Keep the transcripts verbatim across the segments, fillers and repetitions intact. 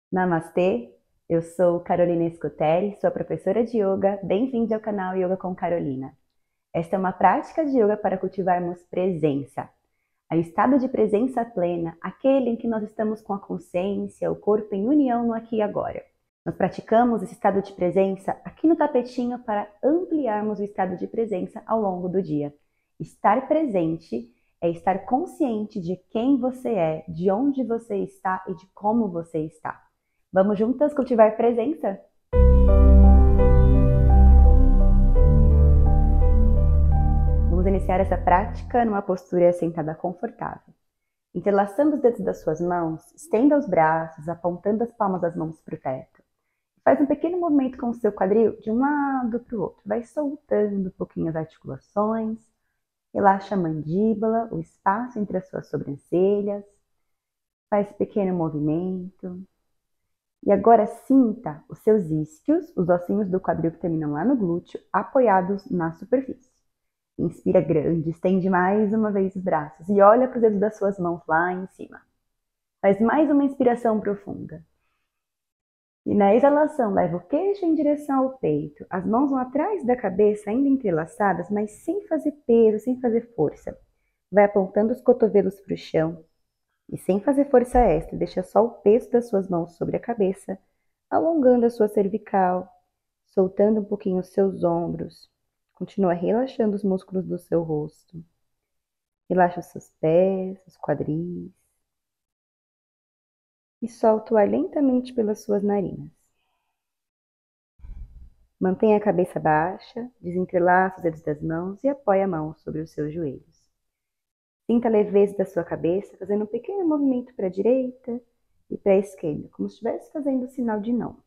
Namastê, eu sou Carolina Scuteri, sua professora de Yoga. Bem-vindo ao canal Yoga com Carolina. Esta é uma prática de Yoga para cultivarmos presença. O estado de presença plena, aquele em que nós estamos com a consciência, o corpo em união no aqui e agora. Nós praticamos esse estado de presença aqui no tapetinho para ampliarmos o estado de presença ao longo do dia. Estar presente é estar consciente de quem você é, de onde você está e de como você está. Vamos juntas cultivar presença? Vamos iniciar essa prática numa postura sentada confortável. Entrelaçando os dedos das suas mãos, estenda os braços, apontando as palmas das mãos para o teto. Faz um pequeno movimento com o seu quadril de um lado para o outro. Vai soltando um pouquinho as articulações. Relaxa a mandíbula, o espaço entre as suas sobrancelhas. Faz esse pequeno movimento. E agora sinta os seus isquios, os ossinhos do quadril que terminam lá no glúteo, apoiados na superfície. Inspira grande, estende mais uma vez os braços e olha para os dedos das suas mãos lá em cima. Faz mais uma inspiração profunda. E na exalação, leva o queixo em direção ao peito. As mãos vão atrás da cabeça, ainda entrelaçadas, mas sem fazer peso, sem fazer força. Vai apontando os cotovelos para o chão. E sem fazer força extra, deixa só o peso das suas mãos sobre a cabeça, alongando a sua cervical, soltando um pouquinho os seus ombros. Continua relaxando os músculos do seu rosto. Relaxa os seus pés, os quadris. E solta o ar lentamente pelas suas narinas. Mantenha a cabeça baixa, desentrelaça os dedos das mãos e apoie a mão sobre os seus joelhos. Sinta a leveza da sua cabeça, fazendo um pequeno movimento para a direita e para a esquerda, como se estivesse fazendo o sinal de não.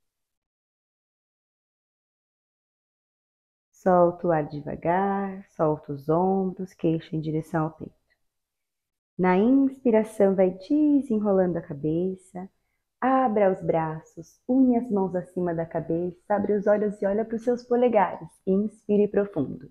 Solta o ar devagar, solta os ombros, queixo em direção ao peito. Na inspiração, vai desenrolando a cabeça, abra os braços, une as mãos acima da cabeça, abre os olhos e olha para os seus polegares. Inspire profundo.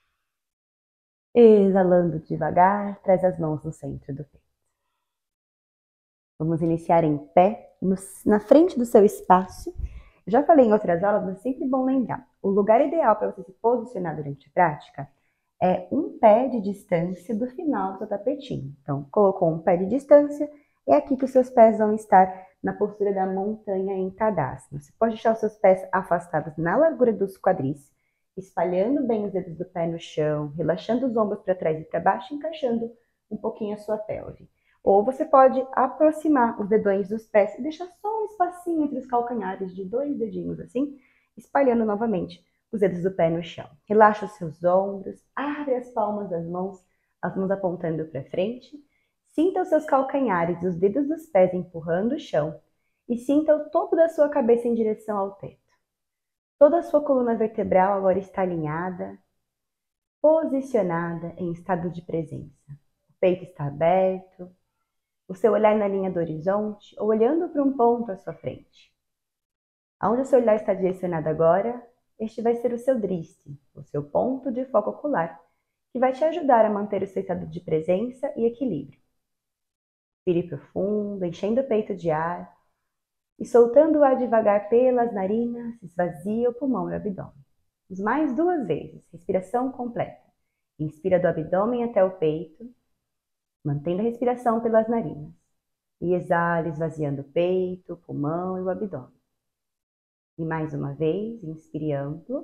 Exalando devagar, traz as mãos no centro do peito. Vamos iniciar em pé, no, na frente do seu espaço. Eu já falei em outras aulas, mas é sempre bom lembrar. O lugar ideal para você se posicionar durante a prática é um pé de distância do final do seu tapetinho. Então, colocou um pé de distância, é aqui que os seus pés vão estar na postura da montanha em Tadasana. Você pode deixar os seus pés afastados na largura dos quadris, espalhando bem os dedos do pé no chão, relaxando os ombros para trás e para baixo, encaixando um pouquinho a sua pelve. Ou você pode aproximar os dedões dos pés e deixar só um espacinho entre os calcanhares de dois dedinhos assim, espalhando novamente os dedos do pé no chão. Relaxa os seus ombros, abre as palmas das mãos, as mãos apontando para frente. Sinta os seus calcanhares e os dedos dos pés empurrando o chão e sinta o topo da sua cabeça em direção ao teto. Toda a sua coluna vertebral agora está alinhada, posicionada em estado de presença. O peito está aberto, o seu olhar na linha do horizonte ou olhando para um ponto à sua frente. Aonde o seu olhar está direcionado agora, este vai ser o seu driste, o seu ponto de foco ocular, que vai te ajudar a manter o seu estado de presença e equilíbrio. Inspire profundo, enchendo o peito de ar e soltando o ar devagar pelas narinas, esvazia o pulmão e o abdômen. Vamos mais duas vezes, respiração completa. Inspira do abdômen até o peito, mantendo a respiração pelas narinas. E exala, esvaziando o peito, o pulmão e o abdômen. E mais uma vez, inspire amplo.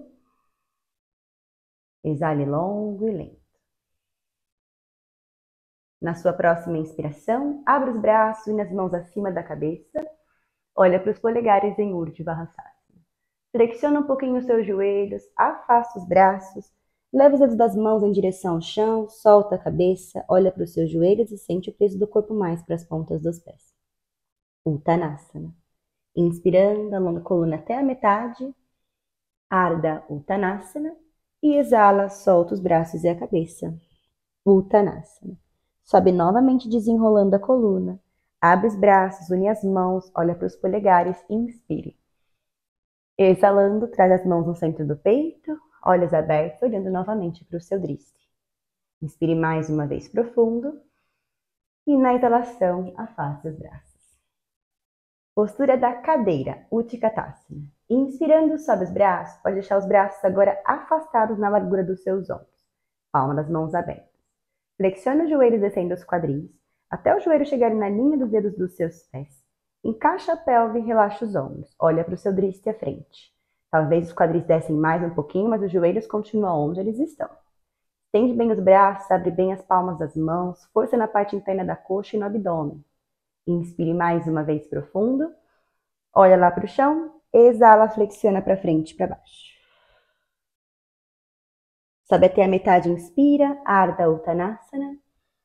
Exale longo e lento. Na sua próxima inspiração, abra os braços e as mãos acima da cabeça. Olha para os polegares em Urdhva Hasana. Flexiona um pouquinho os seus joelhos, afasta os braços, leva os dedos das mãos em direção ao chão, solta a cabeça, olha para os seus joelhos e sente o peso do corpo mais para as pontas dos pés. Uttanasana. Inspirando, alonga a coluna até a metade. Ardha Uttanasana. E exala, solta os braços e a cabeça. Uttanasana. Sobe novamente desenrolando a coluna. Abre os braços, une as mãos, olha para os polegares e inspire. Exalando, traz as mãos no centro do peito, olhos abertos, olhando novamente para o seu driste. Inspire mais uma vez profundo e na exalação, afaste os braços. Postura da cadeira, Utkatasana. Inspirando, sobe os braços, pode deixar os braços agora afastados na largura dos seus ombros. Palma das mãos abertas. Flexiona os joelhos descendo os quadris, até o joelho chegar na linha dos dedos dos seus pés. Encaixa a pelve e relaxa os ombros. Olha para o seu driste à frente. Talvez os quadris descem mais um pouquinho, mas os joelhos continuam onde eles estão. Estende bem os braços, abre bem as palmas das mãos, força na parte interna da coxa e no abdômen. Inspire mais uma vez profundo. Olha lá para o chão. Exala, flexiona para frente e para baixo. Sobe até a metade, inspira. Ardha Uttanasana.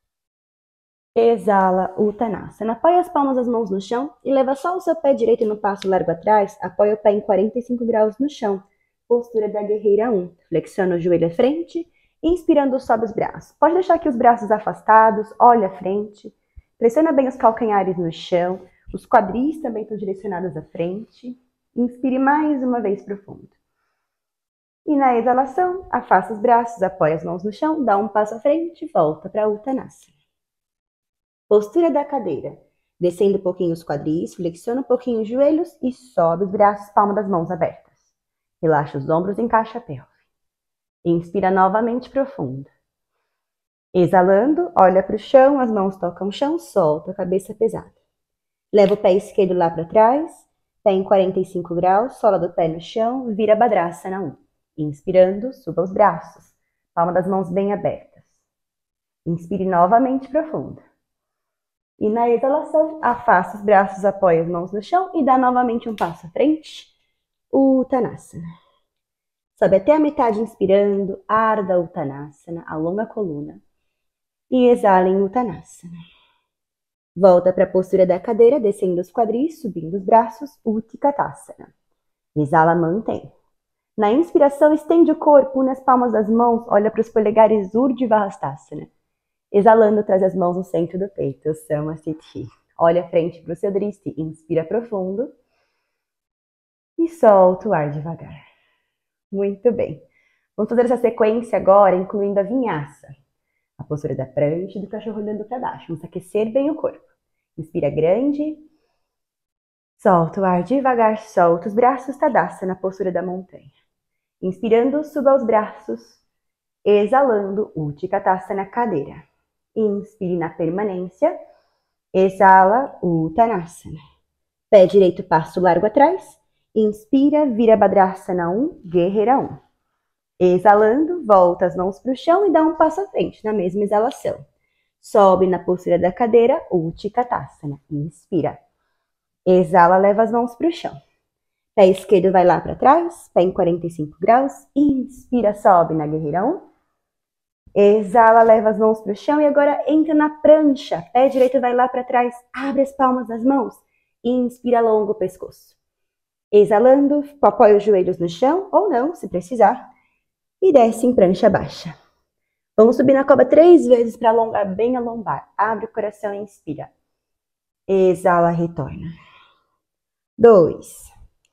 Exala, Uttanasana. Apoia as palmas das mãos no chão e leva só o seu pé direito no passo largo atrás. Apoia o pé em quarenta e cinco graus no chão. Postura da guerreira um. Flexiona o joelho à frente. Inspirando, sobe os braços. Pode deixar aqui os braços afastados. Olha à frente. Pressiona bem os calcanhares no chão. Os quadris também estão direcionados à frente. Inspire mais uma vez profundo. E na exalação, afasta os braços, apoia as mãos no chão, dá um passo à frente e volta para Uttanasana. Postura da cadeira. Descendo um pouquinho os quadris, flexiona um pouquinho os joelhos e sobe os braços, palma das mãos abertas. Relaxa os ombros, encaixa a pelve. Inspira novamente profundo. Exalando, olha para o chão, as mãos tocam o chão, solta a cabeça pesada. Leva o pé esquerdo lá para trás, pé em quarenta e cinco graus, sola do pé no chão, vira Bhadrasana um. Inspirando, suba os braços, palma das mãos bem abertas. Inspire novamente profundo. E na exalação, afasta os braços, apoia as mãos no chão e dá novamente um passo à frente. Uttanasana. Sobe até a metade inspirando, Ardha Uttanasana, alonga a coluna. E exala em Uttanasana. Volta para a postura da cadeira, descendo os quadris, subindo os braços, Utkatasana. Exala, mantém. Na inspiração, estende o corpo, une as palmas das mãos, olha para os polegares, Urdhva-hastasana. Exalando, traz as mãos no centro do peito, Samasthiti. Olha à frente para o seu driste, inspira profundo. E solta o ar devagar. Muito bem. Vamos fazer essa sequência agora, incluindo a vinhaça. A postura da prancha e do cachorro olhando para baixo. Vamos aquecer bem o corpo. Inspira grande. Solta o ar devagar, solta os braços, Tadasana, na postura da montanha. Inspirando, suba os braços. Exalando, Utkatasana, cadeira. Inspire na permanência. Exala, Uttanasana. Pé direito, passo largo atrás. Inspira, vira Bhadrasana um, guerreira um. Exalando, volta as mãos para o chão e dá um passo à frente, na mesma exalação. Sobe na postura da cadeira, Utkatasana. Inspira. Exala, leva as mãos para o chão. Pé esquerdo vai lá para trás, pé em quarenta e cinco graus. Inspira, sobe na guerreira um. Exala, leva as mãos para o chão e agora entra na prancha. Pé direito vai lá para trás, abre as palmas das mãos. Inspira, alonga o pescoço. Exalando, apoia os joelhos no chão, ou não, se precisar. E desce em prancha baixa. Vamos subir na cobra três vezes para alongar bem a lombar. Abre o coração e inspira. Exala, retorna. Dois.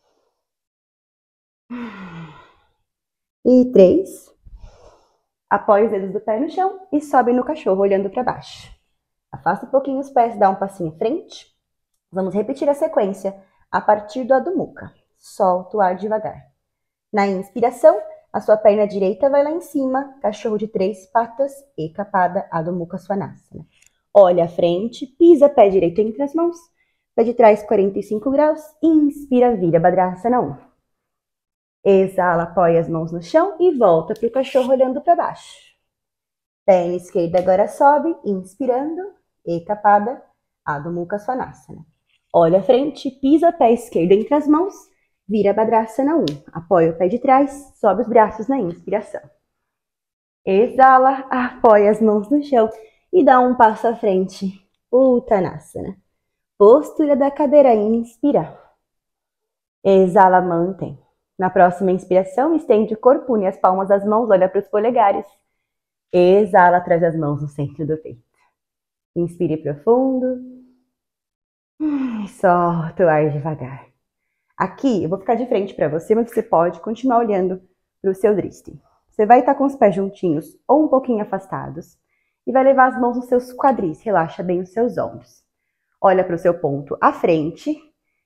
E três. Apoia os dedos do pé no chão e sobe no cachorro, olhando para baixo. Afasta um pouquinho os pés, dá um passinho à frente. Vamos repetir a sequência a partir do Adho Mukha. Solta o ar devagar. Na inspiração, a sua perna direita vai lá em cima, cachorro de três patas, Ekapada, Adho Mukha Svanasana. Olha à frente, pisa pé direito entre as mãos, pé de trás quarenta e cinco graus, inspira, vira Bhadrasana um. Exala, apoia as mãos no chão e volta para o cachorro olhando para baixo. Perna esquerda agora sobe, inspirando, Ekapada, Adho Mukha Svanasana. Olha à frente, pisa pé esquerdo entre as mãos, vira Bhadrasana um. Apoia o pé de trás, sobe os braços na inspiração. Exala, apoia as mãos no chão e dá um passo à frente. Uttanasana. Postura da cadeira, inspira. Exala, mantém. Na próxima inspiração, estende o corpo, une as palmas das mãos, olha para os polegares. Exala, traz as mãos no centro do peito. Inspire profundo. E solta o ar devagar. Aqui, eu vou ficar de frente para você, mas você pode continuar olhando para o seu driste. Você vai estar com os pés juntinhos ou um pouquinho afastados e vai levar as mãos nos seus quadris. Relaxa bem os seus ombros. Olha para o seu ponto à frente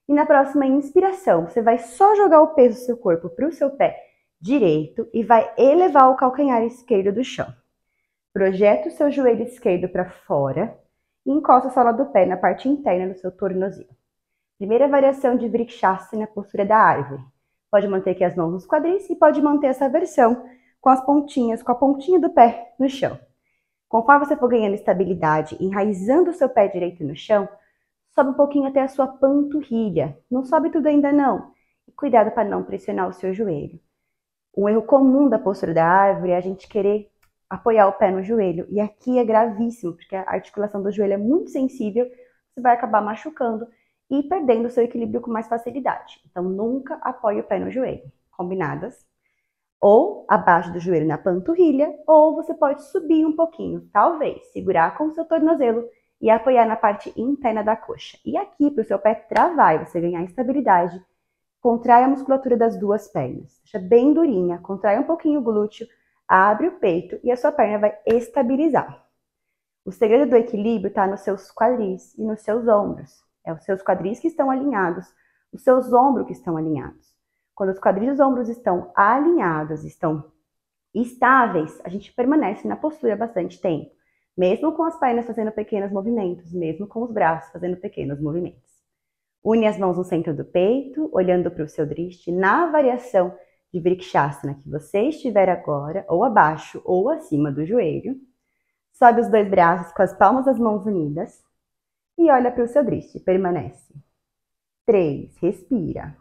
E na próxima inspiração, você vai só jogar o peso do seu corpo para o seu pé direito e vai elevar o calcanhar esquerdo do chão. Projeta o seu joelho esquerdo para fora e encosta a sola do pé na parte interna do seu tornozelo. Primeira variação de Vrikshasana, postura da árvore. Pode manter aqui as mãos nos quadris e pode manter essa versão com as pontinhas, com a pontinha do pé no chão. Conforme você for ganhando estabilidade, enraizando o seu pé direito no chão, sobe um pouquinho até a sua panturrilha. Não sobe tudo ainda não. E cuidado para não pressionar o seu joelho. Um erro comum da postura da árvore é a gente querer apoiar o pé no joelho. E aqui é gravíssimo, porque a articulação do joelho é muito sensível. Você vai acabar machucando e perdendo o seu equilíbrio com mais facilidade. Então, nunca apoie o pé no joelho. Combinadas? Ou abaixo do joelho na panturrilha, ou você pode subir um pouquinho, talvez, segurar com o seu tornozelo e apoiar na parte interna da coxa. E aqui, para o seu pé travar e você ganhar estabilidade, contrai a musculatura das duas pernas. Deixa bem durinha, contrai um pouquinho o glúteo, abre o peito e a sua perna vai estabilizar. O segredo do equilíbrio está nos seus quadris e nos seus ombros. É os seus quadris que estão alinhados, os seus ombros que estão alinhados. Quando os quadris e os ombros estão alinhados, estão estáveis, a gente permanece na postura bastante tempo. Mesmo com as pernas fazendo pequenos movimentos, mesmo com os braços fazendo pequenos movimentos. Une as mãos no centro do peito, olhando para o seu drishti, na variação de Vrikshasana que você estiver agora, ou abaixo ou acima do joelho. Sobe os dois braços com as palmas das mãos unidas e olha para o seu drishti, permanece. Três, respira.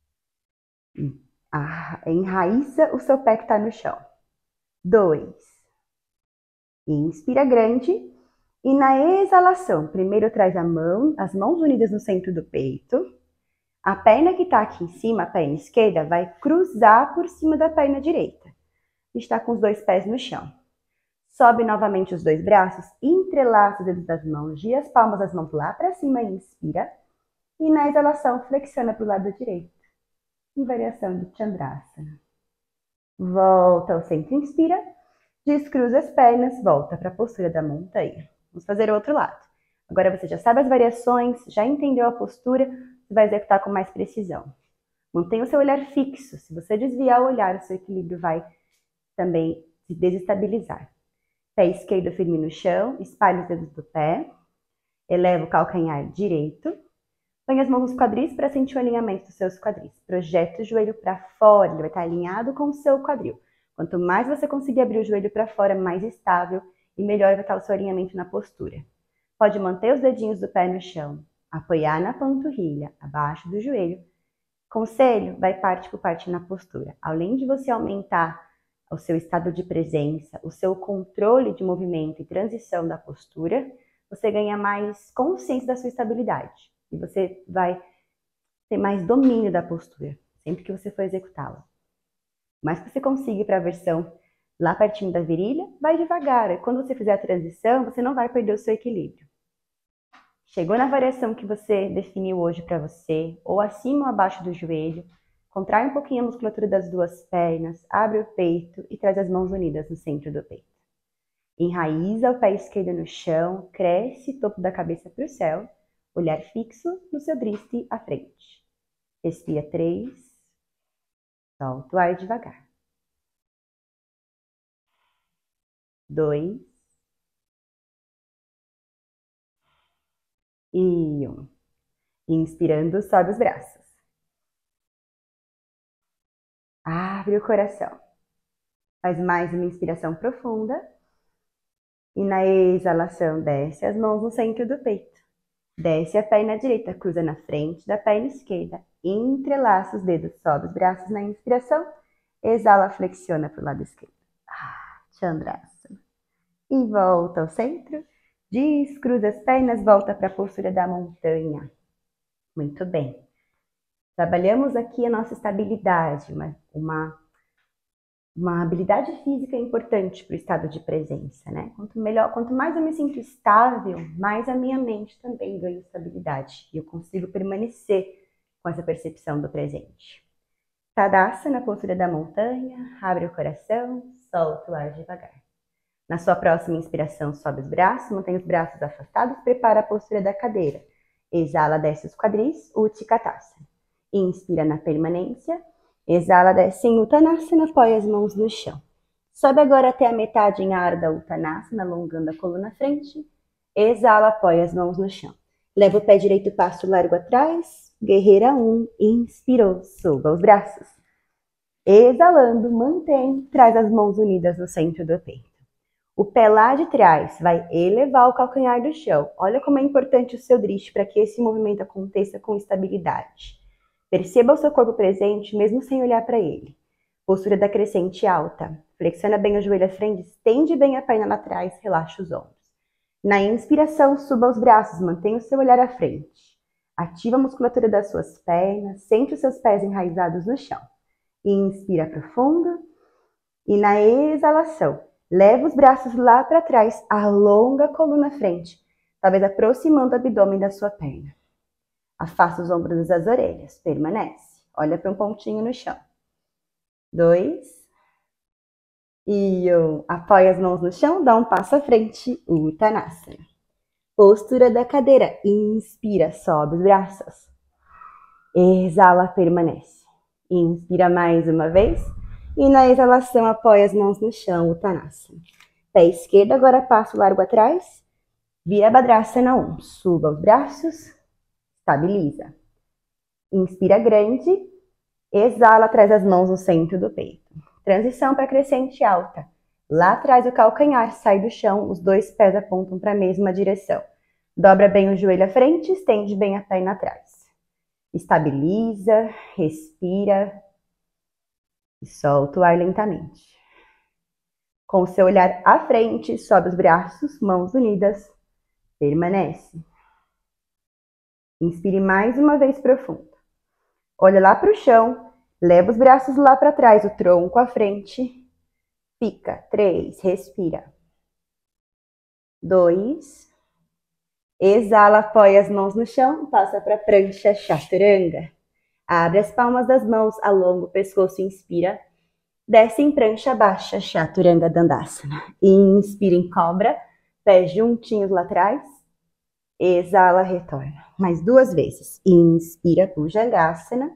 Ah, enraiza o seu pé que está no chão. Dois. Inspira grande e na exalação, primeiro traz a mão, as mãos unidas no centro do peito. A perna que está aqui em cima, a perna esquerda, vai cruzar por cima da perna direita. Está com os dois pés no chão. Sobe novamente os dois braços, entrelaça os dedos das mãos, gira as palmas das mãos lá para cima e inspira. E na exalação, flexiona para o lado direito. Em variação de Chandrasana. Volta ao centro, inspira. Descruza as pernas, volta para a postura da montanha. Vamos fazer o outro lado. Agora você já sabe as variações, já entendeu a postura, você vai executar com mais precisão. Mantenha o seu olhar fixo. Se você desviar o olhar, o seu equilíbrio vai também se desestabilizar. Pé esquerdo firme no chão, espalhe os dedos do pé, eleva o calcanhar direito, põe as mãos nos quadris para sentir o alinhamento dos seus quadris. Projeta o joelho para fora, ele vai estar alinhado com o seu quadril. Quanto mais você conseguir abrir o joelho para fora, mais estável e melhor vai estar o seu alinhamento na postura. Pode manter os dedinhos do pé no chão, apoiar na panturrilha, abaixo do joelho. Conselho, vai parte por parte na postura. Além de você aumentar o seu estado de presença, o seu controle de movimento e transição da postura, você ganha mais consciência da sua estabilidade. E você vai ter mais domínio da postura, sempre que você for executá-la. Mas que você consiga ir para a versão lá pertinho da virilha, vai devagar. E quando você fizer a transição, você não vai perder o seu equilíbrio. Chegou na variação que você definiu hoje para você, ou acima ou abaixo do joelho, contrai um pouquinho a musculatura das duas pernas, abre o peito e traz as mãos unidas no centro do peito. Enraiza o pé esquerdo no chão, cresce topo da cabeça para o céu, olhar fixo no seu drishti à frente. Respira três, solta o ar devagar. Dois. E um. Inspirando, sobe os braços. Abre o coração. Faz mais uma inspiração profunda. E na exalação, desce as mãos no centro do peito. Desce a perna direita, cruza na frente da perna esquerda. Entrelaça os dedos, sobe os braços na inspiração. Exala, flexiona para o lado esquerdo. Ah, Chandrasana. E volta ao centro. Descruza as pernas, volta para a postura da montanha. Muito bem. Trabalhamos aqui a nossa estabilidade, uma, uma, uma habilidade física importante para o estado de presença, né? Quanto melhor, quanto mais eu me sinto estável, mais a minha mente também ganha estabilidade. E eu consigo permanecer com essa percepção do presente. Tadasana, na postura da montanha, abre o coração, solta o ar devagar. Na sua próxima inspiração, sobe os braços, mantém os braços afastados, prepara a postura da cadeira. Exala, desce os quadris, Utkatasana. Inspira na permanência. Exala, desce em Uttanasana, apoia as mãos no chão. Sobe agora até a metade em Ardha Uttanasana, alongando a coluna à frente. Exala, apoia as mãos no chão. Leva o pé direito, passo largo atrás. Guerreira um, inspirou, suba os braços. Exalando, mantém, traz as mãos unidas no centro do peito. O pé lá de trás vai elevar o calcanhar do chão. Olha como é importante o seu drishti para que esse movimento aconteça com estabilidade. Perceba o seu corpo presente, mesmo sem olhar para ele. Postura da crescente alta. Flexiona bem o joelho à frente, estende bem a perna lá atrás, relaxa os ombros. Na inspiração, suba os braços, mantenha o seu olhar à frente. Ativa a musculatura das suas pernas, sente os seus pés enraizados no chão. Inspira profundo. E na exalação, leva os braços lá para trás, alonga a coluna à frente, talvez aproximando o abdômen da sua perna. Afasta os ombros das orelhas, permanece. Olha para um pontinho no chão. Dois. E um. Apoia as mãos no chão, dá um passo à frente, Uttanasana. Postura da cadeira, inspira, sobe os braços. Exala, permanece. Inspira mais uma vez. E na exalação, apoia as mãos no chão, Uttanasana. Pé esquerdo, agora passo largo atrás. Virabhadrasana um. Suba os braços. Estabiliza. Inspira grande. Exala, traz as mãos no centro do peito. Transição para crescente alta. Lá atrás o calcanhar sai do chão, os dois pés apontam para a mesma direção. Dobra bem o joelho à frente, estende bem a perna atrás. Estabiliza, respira e solta o ar lentamente. Com o seu olhar à frente, sobe os braços, mãos unidas, permanece. Inspire mais uma vez profundo. Olha lá para o chão, leva os braços lá para trás, o tronco à frente. Fica. Três. Respira. Dois. Exala, apoia as mãos no chão, passa para a prancha chaturanga. Abre as palmas das mãos, alonga o pescoço, inspira. Desce em prancha baixa, chaturanga dandasana. Inspira em cobra, pés juntinhos lá atrás. Exala, retorna. Mais duas vezes. Inspira, bhujangasana.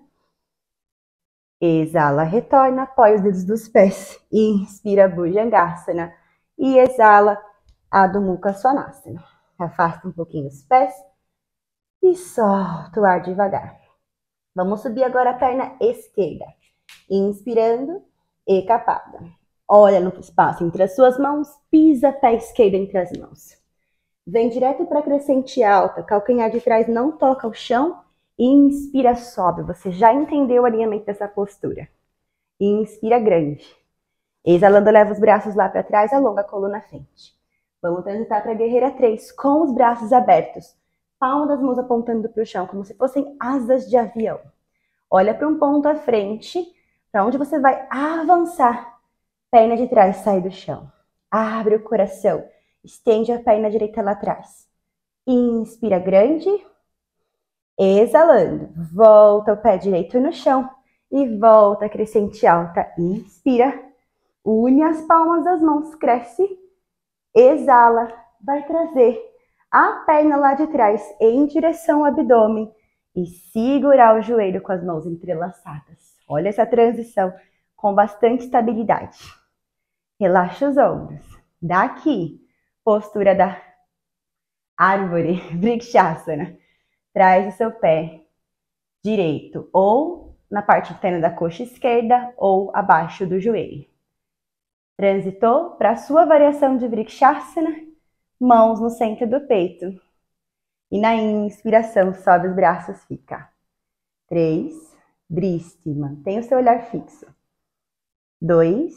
Exala, retorna, apoia os dedos dos pés. Inspira, bhujangasana. E exala, Adho Mukha Svanasana. Afasta um pouquinho os pés. E solta o ar devagar. Vamos subir agora a perna esquerda. Inspirando, Ekapada. Olha no espaço entre as suas mãos. Pisa pé esquerdo entre as mãos. Vem direto para a crescente alta. Calcanhar de trás não toca o chão. Inspira, sobe. Você já entendeu o alinhamento dessa postura. Inspira grande. Exalando, leva os braços lá para trás, alonga a coluna à frente. Vamos transitar para a guerreira três, com os braços abertos. Palma das mãos apontando para o chão, como se fossem asas de avião. Olha para um ponto à frente, para onde você vai avançar. Perna de trás sai do chão. Abre o coração. Estende a perna direita lá atrás. Inspira grande. Exalando, volta o pé direito no chão e volta a crescente alta. Inspira, une as palmas das mãos, cresce, exala, vai trazer a perna lá de trás em direção ao abdômen e segurar o joelho com as mãos entrelaçadas. Olha essa transição com bastante estabilidade. Relaxa os ombros. Daqui, postura da árvore, Vrikshasana. Traz o seu pé direito ou na parte interna da coxa esquerda ou abaixo do joelho. Transitou para a sua variação de Vrikshasana, mãos no centro do peito. E na inspiração, sobe os braços, fica. Três. Drishti, mantém o seu olhar fixo. Dois.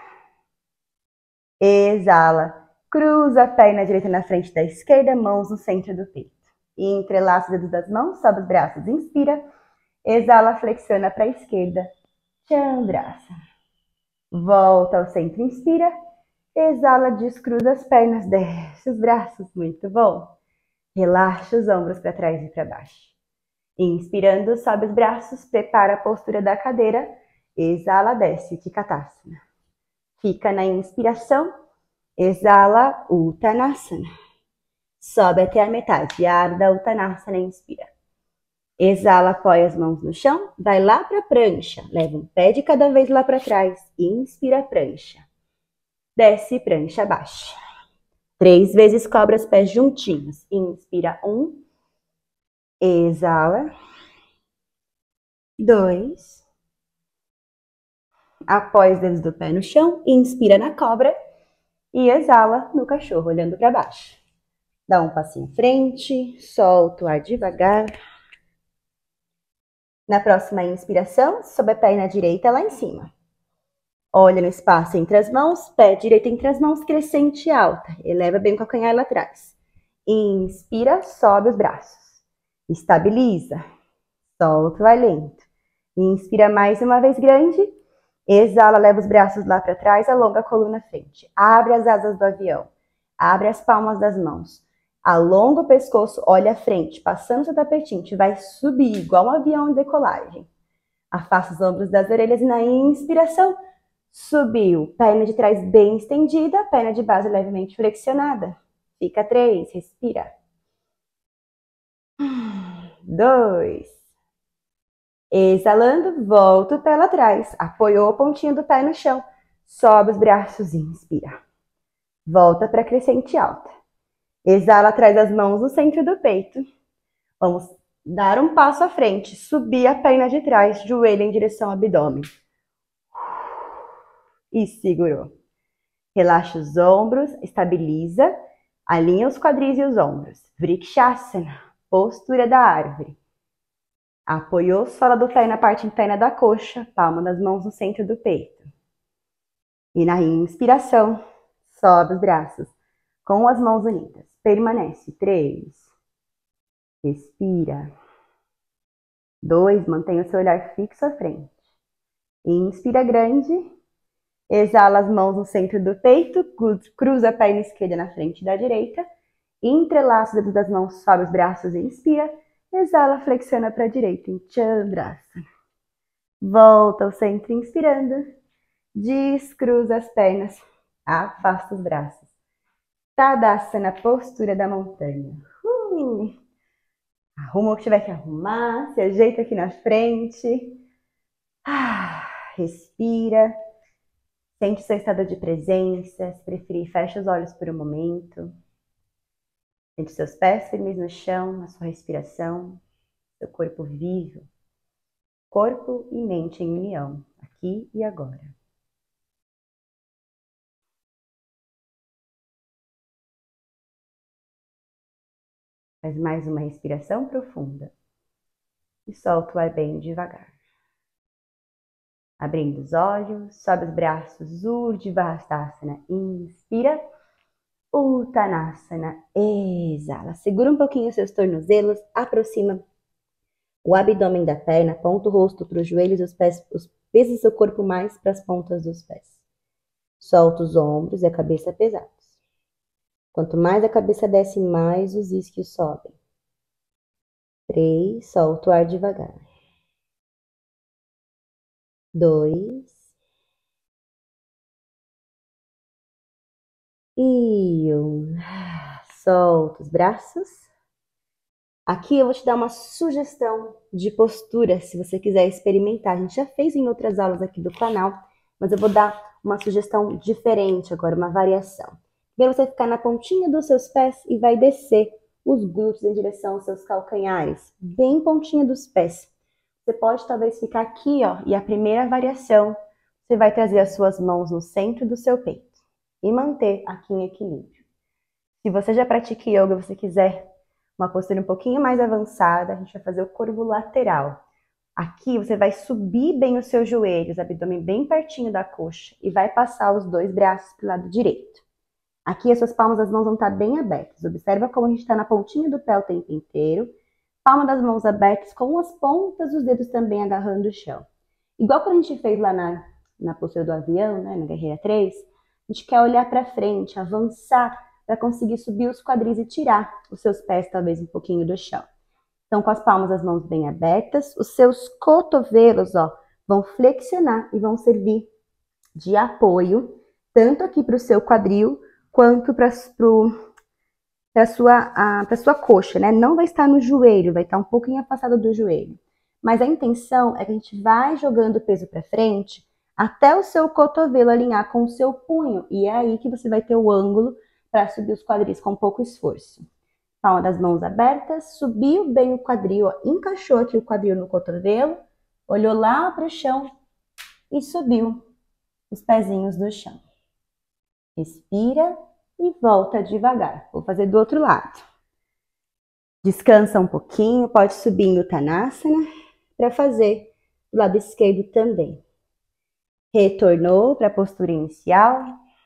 Exala, cruza a perna direita na frente da esquerda, mãos no centro do peito. E entrelaça os dedos das mãos, sobe os braços, inspira, exala, flexiona para a esquerda, Chandrasana. Volta ao centro, inspira, exala, descruza as pernas, desce os braços, muito bom. Relaxa os ombros para trás e para baixo. Inspirando, sobe os braços, prepara a postura da cadeira, exala, desce, Utkatasana. Fica na inspiração, exala, Uttanasana. sobe até a metade. Ardha Uttanasana, inspira. Exala, apoia as mãos no chão, vai lá para a prancha. Leva um pé de cada vez lá para trás. Inspira a prancha. Desce, prancha, baixa. Três vezes cobra os pés juntinhos. Inspira, um. Exala. Dois. Apoia os dedos do pé no chão. Inspira na cobra. E exala no cachorro, olhando para baixo. Dá um passinho em frente. Solta o ar devagar. Na próxima inspiração, sobe a perna direita lá em cima. Olha no espaço entre as mãos, pé direito entre as mãos, crescente alta. Eleva bem o calcanhar lá atrás. Inspira, sobe os braços. Estabiliza. Solta, vai lento. Inspira mais uma vez grande. Exala, leva os braços lá para trás, alonga a coluna à frente. Abre as asas do avião. Abre as palmas das mãos. Alonga o pescoço, olha à frente, passando seu tapetinho, te vai subir igual um avião em decolagem. Afasta os ombros das orelhas e na inspiração, subiu. Perna de trás bem estendida, perna de base levemente flexionada. Fica três, respira. Dois. Exalando, volta o pé lá atrás. Apoiou a pontinha do pé no chão. Sobe os braços, inspira. Volta para crescente alta. Exala atrás das mãos no centro do peito. Vamos dar um passo à frente. Subir a perna de trás, joelho em direção ao abdômen. E segurou. Relaxa os ombros, estabiliza. Alinha os quadris e os ombros. Vrikshasana, postura da árvore. Apoiou a sola do pé na parte interna da coxa, palma das mãos no centro do peito. E na inspiração, sobe os braços com as mãos unidas. Permanece. Três. Respira. Dois. Mantenha o seu olhar fixo à frente. Inspira grande. Exala as mãos no centro do peito. Cruza a perna esquerda na frente da direita. Entrelaça os dedos das mãos, sobe os braços. Inspira. Exala, flexiona para a direita em Chandrasana. Volta ao centro, inspirando. Descruza as pernas. Afasta os braços. Tadasana, postura da montanha. Uh. Arruma o que tiver que arrumar. Se ajeita aqui na frente. Ah, respira. Sente seu estado de presença. Se preferir, fecha os olhos por um momento. Sente seus pés firmes no chão, a sua respiração. Seu corpo vivo. Corpo e mente em união. Aqui e agora. Faz mais uma respiração profunda. E solta o ar bem devagar. Abrindo os olhos, sobe os braços, Urdhva-hastasana, inspira. Uttanasana, exala. Segura um pouquinho os seus tornozelos, aproxima o abdômen da perna, aponta o rosto para os joelhos e os pés, os pesos do seu corpo mais para as pontas dos pés. Solta os ombros e a cabeça pesados. Quanto mais a cabeça desce, mais os isquios sobem. Três, solta o ar devagar. Dois. E um. Solta os braços. Aqui eu vou te dar uma sugestão de postura, se você quiser experimentar. A gente já fez em outras aulas aqui do canal, mas eu vou dar uma sugestão diferente agora, uma variação. Primeiro você ficar na pontinha dos seus pés e vai descer os glúteos em direção aos seus calcanhares, bem pontinha dos pés. Você pode talvez ficar aqui, ó, e a primeira variação, você vai trazer as suas mãos no centro do seu peito e manter aqui em equilíbrio. Se você já pratica yoga e você quiser uma postura um pouquinho mais avançada, a gente vai fazer o corvo lateral. Aqui você vai subir bem os seus joelhos, abdômen bem pertinho da coxa e vai passar os dois braços para o lado direito. Aqui as suas palmas das mãos vão estar bem abertas. Observa como a gente está na pontinha do pé o tempo inteiro. Palma das mãos abertas com as pontas dos dedos também agarrando o chão. Igual quando a gente fez lá na, na postura do avião, né, na Guerreira três, a gente quer olhar para frente, avançar para conseguir subir os quadris e tirar os seus pés talvez um pouquinho do chão. Então, com as palmas das mãos bem abertas, os seus cotovelos, ó, vão flexionar e vão servir de apoio, tanto aqui para o seu quadril, quanto para para sua, para sua coxa, né? Não vai estar no joelho, vai estar um pouquinho afastado do joelho. Mas a intenção é que a gente vai jogando o peso para frente até o seu cotovelo alinhar com o seu punho. E é aí que você vai ter o ângulo para subir os quadris com pouco esforço. Palma das mãos abertas, subiu bem o quadril, ó, encaixou aqui o quadril no cotovelo, olhou lá para o chão e subiu os pezinhos do chão. Respira e volta devagar. Vou fazer do outro lado. Descansa um pouquinho, pode subir em Uttanasana para fazer do lado esquerdo também. Retornou para a postura inicial.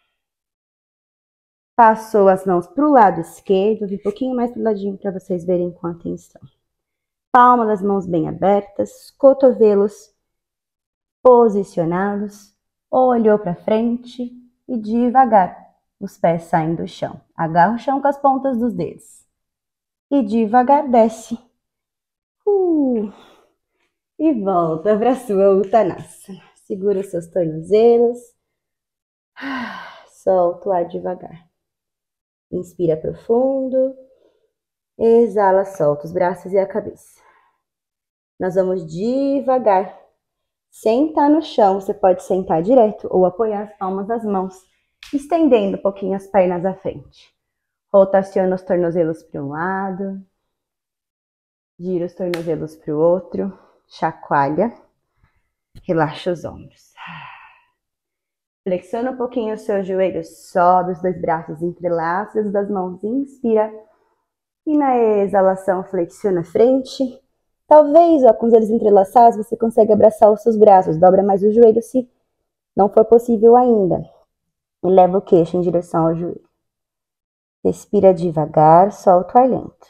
Passou as mãos para o lado esquerdo, vi um pouquinho mais para o ladinho para vocês verem com atenção. Palma das mãos bem abertas, cotovelos posicionados, olhou para frente e devagar os pés saem do chão. Agarra o chão com as pontas dos dedos. E devagar desce. Uh, e volta para a sua Uttanasana. Segura os seus tornozelos. Solta o ar devagar. Inspira profundo. Exala, solta os braços e a cabeça. Nós vamos devagar. Sentar no chão. Você pode sentar direto ou apoiar as palmas das mãos, estendendo um pouquinho as pernas à frente. Rotaciona os tornozelos para um lado. Gira os tornozelos para o outro. Chacoalha. Relaxa os ombros. Flexiona um pouquinho os seus joelhos. Sobe os dois braços, entrelaça os das mãos. Inspira. E na exalação, flexiona a frente. Talvez, ó, com os dedos entrelaçados, você consiga abraçar os seus braços. Dobra mais o joelho se não for possível ainda. E leva o queixo em direção ao joelho. Respira devagar, solta o ar lento.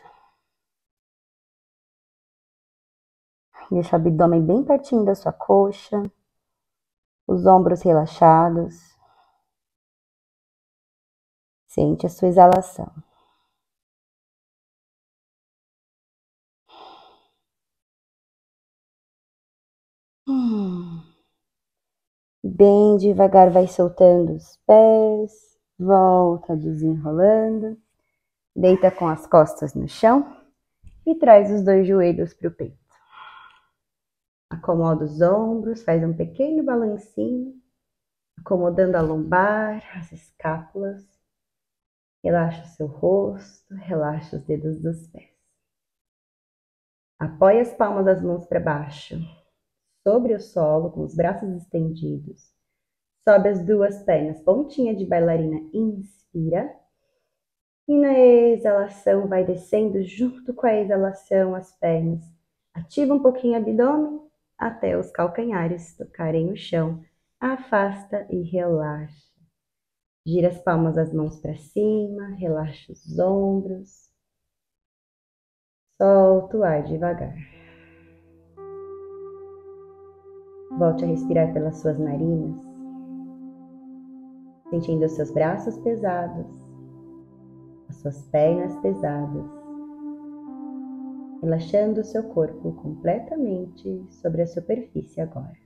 Deixa o abdômen bem pertinho da sua coxa. Os ombros relaxados. Sente a sua exalação. Hum. Bem devagar vai soltando os pés. Volta desenrolando. Deita com as costas no chão. E traz os dois joelhos para o peito. Acomoda os ombros, faz um pequeno balancinho. Acomodando a lombar, as escápulas. Relaxa o seu rosto, relaxa os dedos dos pés. Apoie as palmas das mãos para baixo, sobre o solo, com os braços estendidos. Sobe as duas pernas, pontinha de bailarina, inspira. E na exalação vai descendo junto com a exalação as pernas. Ativa um pouquinho o abdômen até os calcanhares tocarem o chão. Afasta e relaxa. Gira as palmas das mãos para cima, relaxa os ombros. Solta o ar devagar. Volte a respirar pelas suas narinas, sentindo os seus braços pesados, as suas pernas pesadas, relaxando o seu corpo completamente sobre a superfície agora.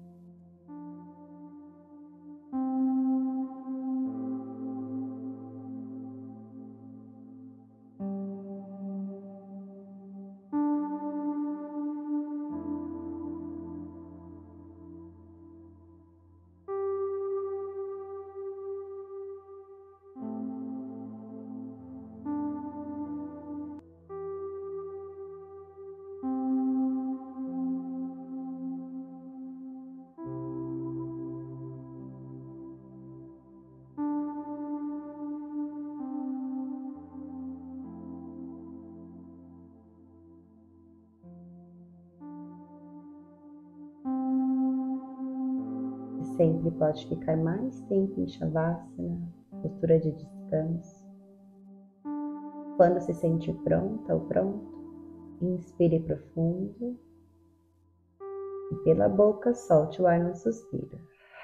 Você sempre pode ficar mais tempo em Shavasana, postura de descanso. Quando se sentir pronta ou pronto, inspire profundo e pela boca solte o ar no suspiro.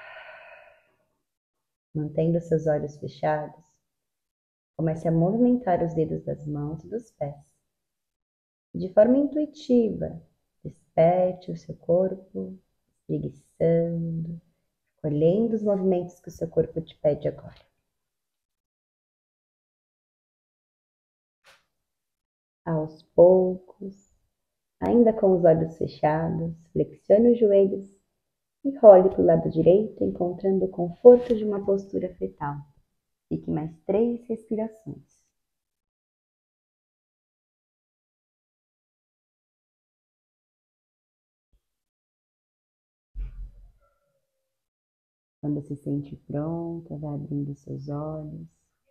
Mantendo seus olhos fechados, comece a movimentar os dedos das mãos e dos pés. De forma intuitiva, desperte o seu corpo, espreguiçando, colhendo os movimentos que o seu corpo te pede agora. Aos poucos, ainda com os olhos fechados, flexione os joelhos e role para o lado direito, encontrando o conforto de uma postura fetal. Fique mais três respirações. Quando se sente pronta, vai abrindo seus olhos.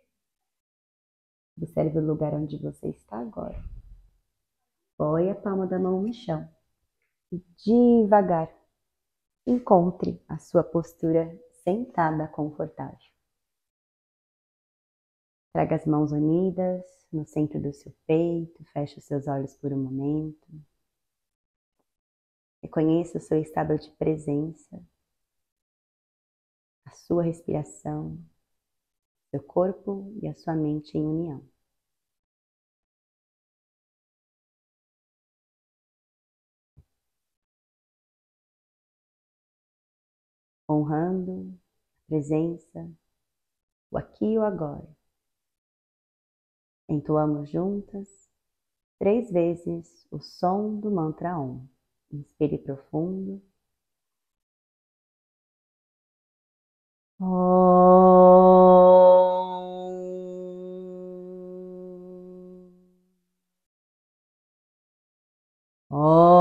Observe o lugar onde você está agora. Põe a palma da mão no chão e devagar encontre a sua postura sentada confortável. Traga as mãos unidas no centro do seu peito, feche os seus olhos por um momento. Reconheça o seu estado de presença, a sua respiração, seu corpo e a sua mente em união. Honrando a presença, o aqui e o agora. Entoamos juntas três vezes o som do mantra Om. Inspire profundo. Om.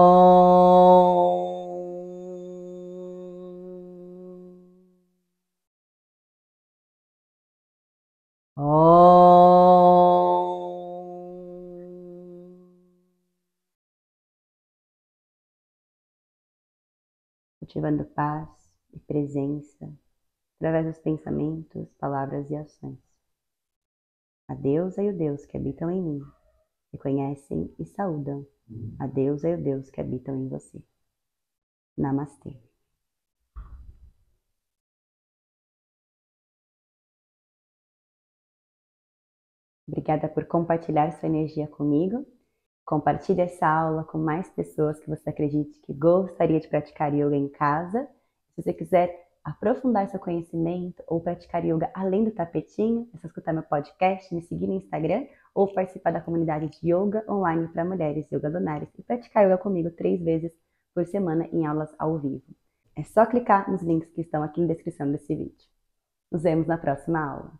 Cultivando paz e presença através dos pensamentos, palavras e ações. A deusa e o Deus que habitam em mim reconhecem e saúdam a deusa e o Deus que habitam em você. Namastê. Obrigada por compartilhar sua energia comigo. Compartilhe essa aula com mais pessoas que você acredite que gostaria de praticar yoga em casa. Se você quiser aprofundar seu conhecimento ou praticar yoga além do tapetinho, é só escutar meu podcast, me seguir no Instagram ou participar da comunidade de yoga online para mulheres yoga lunares e praticar yoga comigo três vezes por semana em aulas ao vivo. É só clicar nos links que estão aqui na descrição desse vídeo. Nos vemos na próxima aula.